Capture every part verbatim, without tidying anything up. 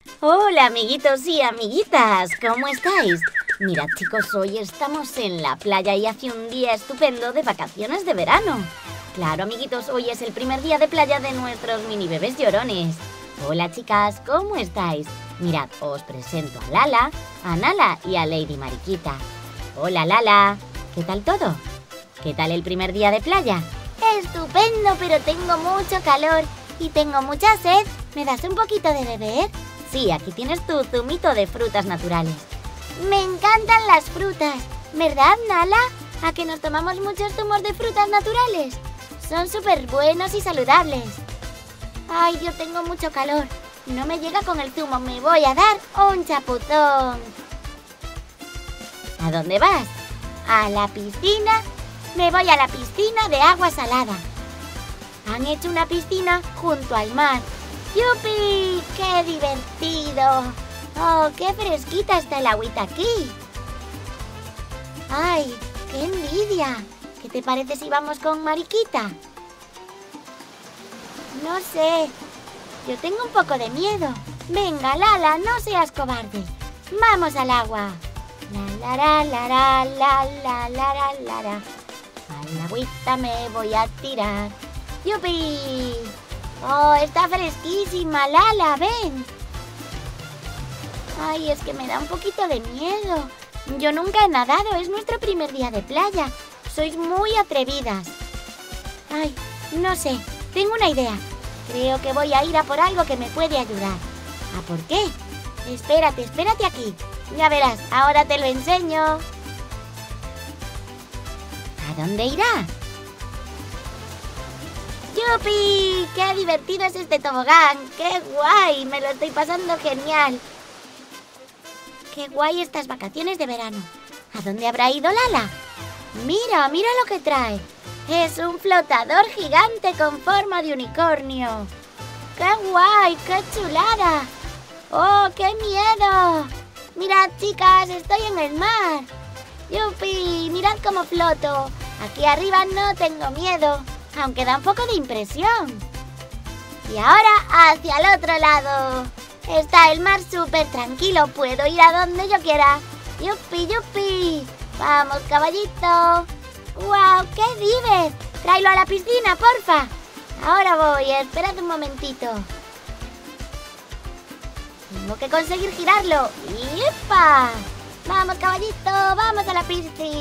Hola amiguitos y amiguitas, ¿cómo estáis? Mirad chicos, hoy estamos en la playa y hace un día estupendo de vacaciones de verano. Claro amiguitos, hoy es el primer día de playa de nuestros mini bebés llorones. Hola chicas, ¿cómo estáis? Mirad, os presento a Lala, a Nala y a Lady Mariquita. Hola Lala, ¿qué tal todo? ¿Qué tal el primer día de playa? Estupendo, pero tengo mucho calor y tengo mucha sed. ¿Me das un poquito de beber? Sí, aquí tienes tu zumito de frutas naturales. Me encantan las frutas, ¿verdad, Nala? ¿A que nos tomamos muchos zumos de frutas naturales? Son súper buenos y saludables. Ay, yo tengo mucho calor. No me llega con el zumo, me voy a dar un chapuzón. ¿A dónde vas? A la piscina. Me voy a la piscina de agua salada. Han hecho una piscina junto al mar. ¡Yupi! ¡Qué divertido! ¡Oh, qué fresquita está el agüita aquí! ¡Ay, qué envidia! ¿Qué te parece si vamos con Mariquita? No sé. Yo tengo un poco de miedo. Venga, Lala, no seas cobarde. ¡Vamos al agua! La la la la la la la la la la. Al agüita me voy a tirar. ¡Yupi! ¡Oh, está fresquísima, Lala! ¡Ven! Ay, es que me da un poquito de miedo. Yo nunca he nadado, es nuestro primer día de playa. Sois muy atrevidas. Ay, no sé, tengo una idea. Creo que voy a ir a por algo que me puede ayudar. ¿A por qué? Espérate, espérate aquí. Ya verás, ahora te lo enseño. ¿A dónde irá? ¡Yupi! ¡Qué divertido es este tobogán! ¡Qué guay! Me lo estoy pasando genial. ¡Qué guay estas vacaciones de verano! ¿A dónde habrá ido Lala? Mira, mira lo que trae. Es un flotador gigante con forma de unicornio. ¡Qué guay! ¡Qué chulada! ¡Oh, qué miedo! Mirad, chicas, estoy en el mar. ¡Yupi! Mirad cómo floto. Aquí arriba no tengo miedo, aunque da un poco de impresión. Y ahora hacia el otro lado. Está el mar súper tranquilo. Puedo ir a donde yo quiera. ¡Yupi, yupi! ¡Vamos, caballito! ¡Guau! ¡Qué dives! ¡Tráelo a la piscina, porfa! Ahora voy. Esperad un momentito. Tengo que conseguir girarlo. ¡Yepa! ¡Vamos, caballito! ¡Vamos a la piscina!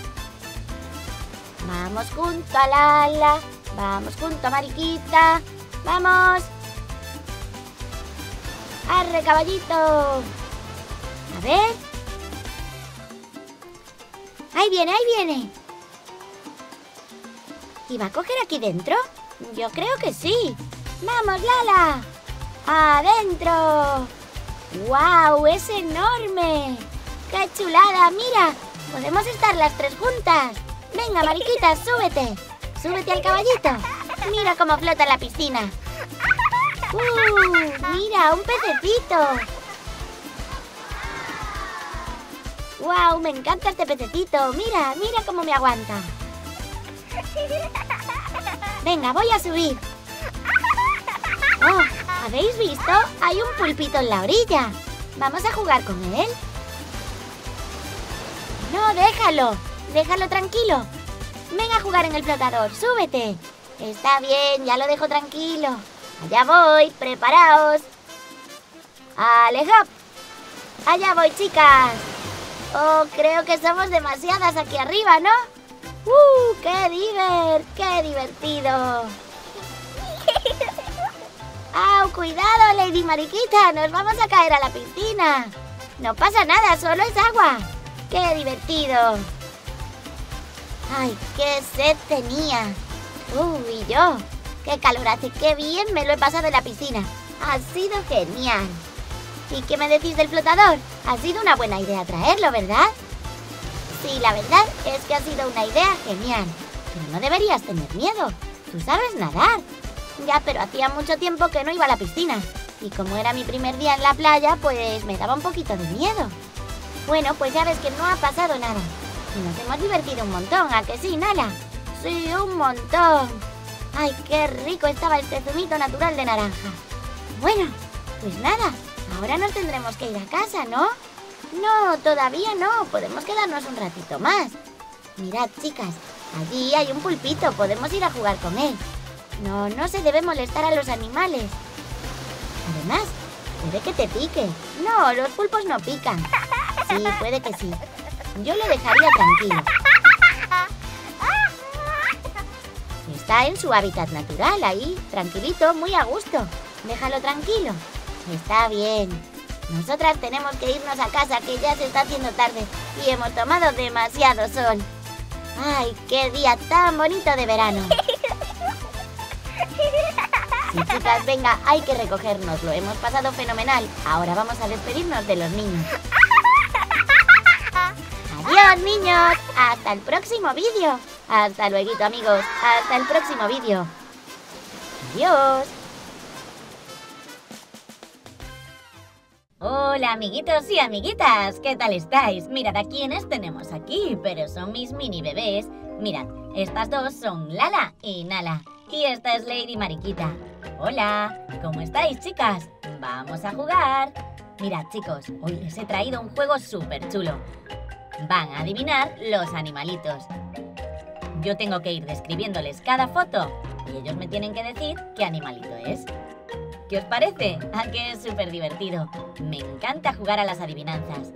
Vamos junto a Lala. Vamos junto a Mariquita. ¡Vamos! ¡Arre, caballito! A ver. ¡Ahí viene, ahí viene! ¿Y va a coger aquí dentro? Yo creo que sí. ¡Vamos, Lala! ¡Adentro! ¡Guau! ¡Es enorme! ¡Qué chulada! ¡Mira! Podemos estar las tres juntas. Venga, Mariquita, súbete. Súbete al caballito. Mira cómo flota en la piscina. ¡Uh! ¡Mira, un pececito! ¡Guau! Me encanta este pececito. Mira, mira cómo me aguanta. Venga, voy a subir. ¡Oh! ¿Habéis visto? Hay un pulpito en la orilla. ¿Vamos a jugar con él? No, déjalo. Déjalo tranquilo. Ven a jugar en el flotador. Súbete. Está bien, ya lo dejo tranquilo. Allá voy, preparaos. ¡Ale, hop! Allá voy, chicas. Oh, creo que somos demasiadas aquí arriba, ¿no? ¡Uh! ¡Qué diver! ¡Qué divertido! ¡Au! ¡Cuidado, Lady Mariquita! ¡Nos vamos a caer a la piscina! No pasa nada, solo es agua. ¡Qué divertido! ¡Ay, qué sed tenía! ¡Uh! Y yo, ¡qué calor hace! ¡Qué bien me lo he pasado en la piscina! ¡Ha sido genial! ¿Y qué me decís del flotador? Ha sido una buena idea traerlo, ¿verdad? Sí, la verdad es que ha sido una idea genial. Pero no deberías tener miedo. Tú sabes nadar. Ya, pero hacía mucho tiempo que no iba a la piscina. Y como era mi primer día en la playa, pues me daba un poquito de miedo. Bueno, pues ya ves que no ha pasado nada. Y nos hemos divertido un montón, ¿a que sí, Nala? Sí, un montón. ¡Ay, qué rico estaba este zumito natural de naranja! Bueno, pues nada, Ahora nos tendremos que ir a casa, ¿no? No, todavía no. Podemos quedarnos un ratito más. Mirad, chicas, allí hay un pulpito. Podemos ir a jugar con él. No, no se debe molestar a los animales. Además, puede que te pique. No, los pulpos no pican. Sí, puede que sí. Yo lo dejaría tranquilo. Está en su hábitat natural, ahí, tranquilito, muy a gusto. Déjalo tranquilo. Está bien. Nosotras tenemos que irnos a casa, que ya se está haciendo tarde y hemos tomado demasiado sol. ¡Ay, qué día tan bonito de verano! Sí, chicas, venga, hay que recogernos. Lo hemos pasado fenomenal. Ahora vamos a despedirnos de los niños. ¡Adiós, niños! ¡Hasta el próximo vídeo! Hasta luego, amigos. Hasta el próximo vídeo. ¡Adiós! Hola, amiguitos y amiguitas, ¿qué tal estáis? Mirad a quiénes tenemos aquí, pero son mis mini bebés. Mirad, estas dos son Lala y Nala. Y esta es Lady Mariquita. Hola, ¿cómo estáis, chicas? ¡Vamos a jugar! Mirad, chicos, hoy les he traído un juego súper chulo. Van a adivinar los animalitos. Yo tengo que ir describiéndoles cada foto y ellos me tienen que decir qué animalito es. ¿Qué os parece? ¿A qué es súper divertido? Me encanta jugar a las adivinanzas.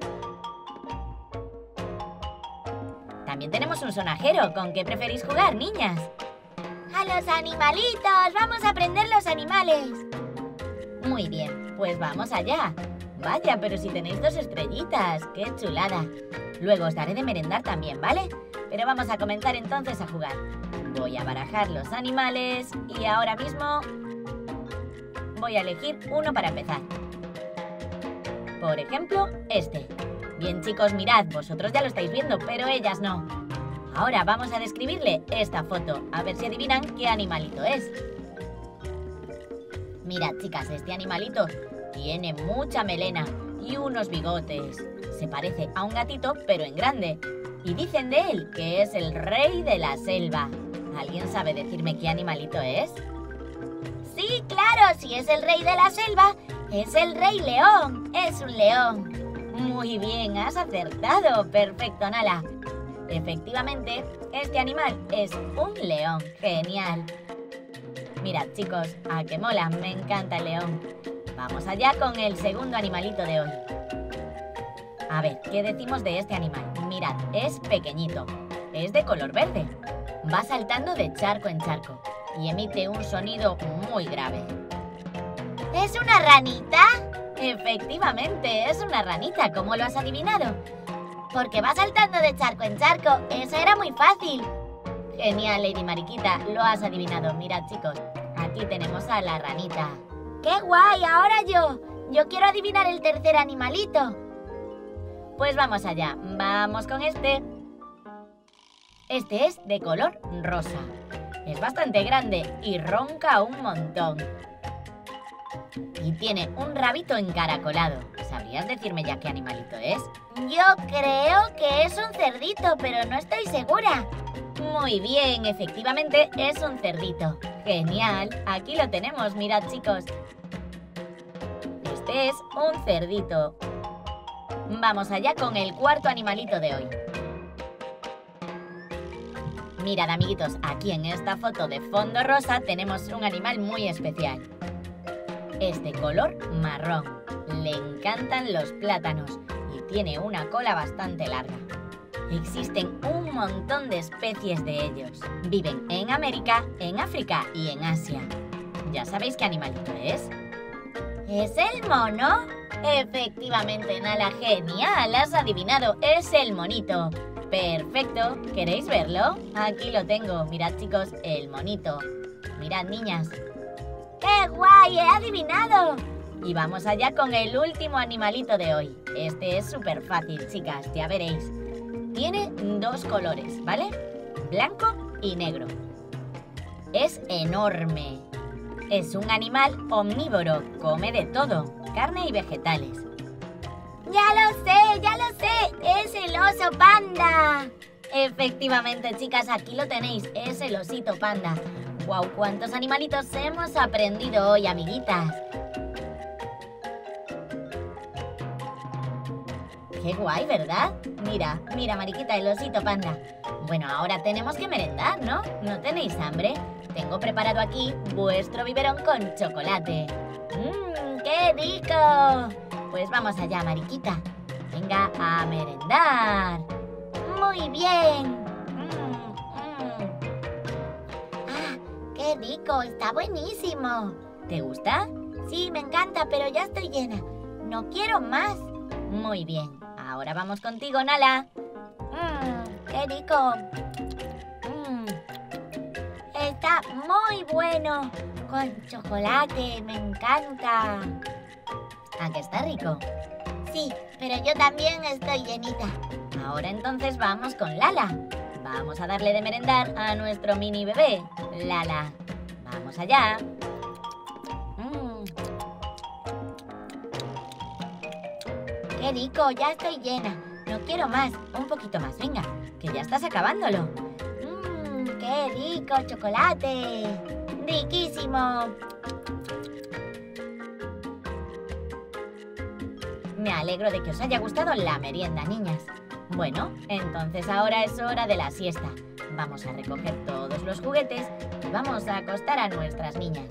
También tenemos un sonajero. ¿Con qué preferís jugar, niñas? ¡A los animalitos! ¡Vamos a aprender los animales! Muy bien, pues vamos allá. Vaya, pero si tenéis dos estrellitas, ¡qué chulada! Luego os daré de merendar también, ¿vale? Pero vamos a comenzar entonces a jugar. Voy a barajar los animales y ahora mismo voy a elegir uno para empezar. Por ejemplo, este. Bien, chicos, mirad, vosotros ya lo estáis viendo, pero ellas no. Ahora vamos a describirle esta foto, a ver si adivinan qué animalito es. Mirad, chicas, este animalito tiene mucha melena y unos bigotes. Se parece a un gatito, pero en grande. Y dicen de él que es el rey de la selva. ¿Alguien sabe decirme qué animalito es? Sí, claro, si es el rey de la selva, es el rey león. Es un león. Muy bien, has acertado. Perfecto, Nala. Efectivamente, este animal es un león. Genial. Mirad, chicos, a qué mola, me encanta el león. Vamos allá con el segundo animalito de hoy. A ver, ¿qué decimos de este animal? Mirad, es pequeñito, es de color verde, va saltando de charco en charco y emite un sonido muy grave. ¿Es una ranita? Efectivamente, es una ranita. ¿Cómo lo has adivinado? Porque va saltando de charco en charco. Eso era muy fácil. Genial, Lady Mariquita, lo has adivinado. Mirad, chicos, aquí tenemos a la ranita. ¡Qué guay! Ahora yo. Yo quiero adivinar el tercer animalito. Pues vamos allá. Vamos con este. Este es de color rosa. Es bastante grande y ronca un montón. Y tiene un rabito encaracolado. ¿Sabrías decirme ya qué animalito es? Yo creo que es un cerdito, pero no estoy segura. Muy bien, efectivamente es un cerdito. Genial, aquí lo tenemos, mirad, chicos. Este es un cerdito. Vamos allá con el cuarto animalito de hoy. Mirad, amiguitos, aquí en esta foto de fondo rosa tenemos un animal muy especial. Es de color marrón, le encantan los plátanos y tiene una cola bastante larga. Existen un montón de especies de ellos. Viven en América, en África y en Asia. ¿Ya sabéis qué animalito es? ¿Es el mono? Efectivamente, Nala, genial, has adivinado, es el monito. Perfecto, ¿queréis verlo? Aquí lo tengo, mirad, chicos, el monito. Mirad, niñas. ¡Qué guay! ¡He adivinado! Y vamos allá con el último animalito de hoy. Este es súper fácil, chicas, ya veréis. Tiene dos colores, ¿vale? Blanco y negro. Es enorme. Es un animal omnívoro, come de todo, carne y vegetales. ¡Ya lo sé, ya lo sé! ¡Es el oso panda! Efectivamente, chicas, aquí lo tenéis, es el osito panda. ¡Guau! ¡Cuántos animalitos hemos aprendido hoy, amiguitas! Qué guay, ¿verdad? Mira, mira, Mariquita, el osito panda. Bueno, ahora tenemos que merendar, ¿no? ¿No tenéis hambre? Tengo preparado aquí vuestro biberón con chocolate. ¡Mmm, qué rico! Pues vamos allá, Mariquita. Venga a merendar. Muy bien. Mm, mm. ¡Ah, qué rico! Está buenísimo. ¿Te gusta? Sí, me encanta, pero ya estoy llena. No quiero más. Muy bien. Ahora vamos contigo, Nala. Mmm, qué rico. Mm. Está muy bueno. Con chocolate, me encanta. ¿A que está rico? Sí, pero yo también estoy llenita. Ahora entonces vamos con Lala. Vamos a darle de merendar a nuestro mini bebé, Lala. Vamos allá. Mm. Qué rico, ya estoy llena. No quiero más. Un poquito más, venga, que ya estás acabándolo. Mmm, qué rico chocolate. Riquísimo. Me alegro de que os haya gustado la merienda, niñas. Bueno, entonces ahora es hora de la siesta. Vamos a recoger todos los juguetes y vamos a acostar a nuestras niñas.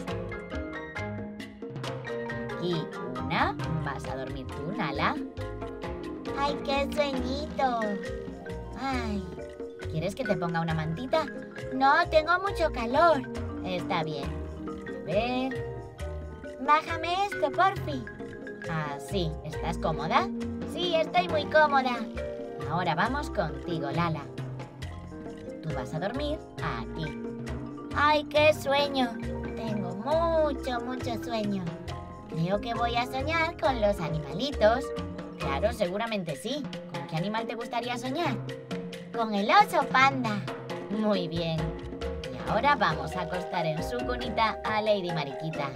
Y una, vas a dormir tú, Nala. ¡Ay, qué sueñito! Ay, ¿quieres que te ponga una mantita? No, tengo mucho calor. Está bien. A ver. Bájame esto, porfi. Así, ¿estás cómoda? Sí, estoy muy cómoda. Ahora vamos contigo, Lala. Tú vas a dormir aquí. ¡Ay, qué sueño! Tengo mucho, mucho sueño. Creo que voy a soñar con los animalitos. Claro, seguramente sí. ¿Con qué animal te gustaría soñar? Con el oso panda. Muy bien. Y ahora vamos a acostar en su cunita a Lady Mariquita.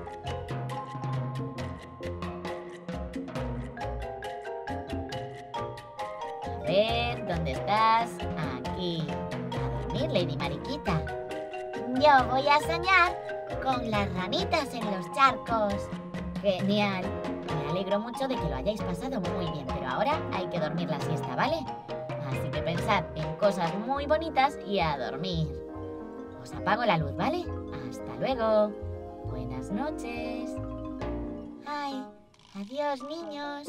A ver, ¿dónde estás? Aquí. A dormir, Lady Mariquita. Yo voy a soñar con las ranitas en los charcos. Genial. Me alegro mucho de que lo hayáis pasado muy bien, pero ahora hay que dormir la siesta, ¿vale? Así que pensad en cosas muy bonitas y a dormir. Os apago la luz, ¿vale? Hasta luego. Buenas noches. Ay, adiós, niños.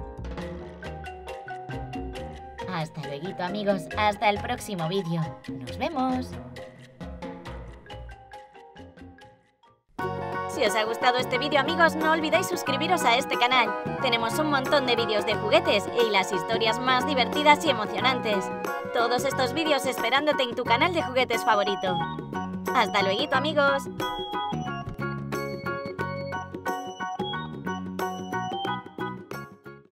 Hasta luego, amigos. Hasta el próximo vídeo. Nos vemos. Si os ha gustado este vídeo, amigos, no olvidéis suscribiros a este canal. Tenemos un montón de vídeos de juguetes y las historias más divertidas y emocionantes. Todos estos vídeos esperándote en tu canal de juguetes favorito. Hasta luego, amigos.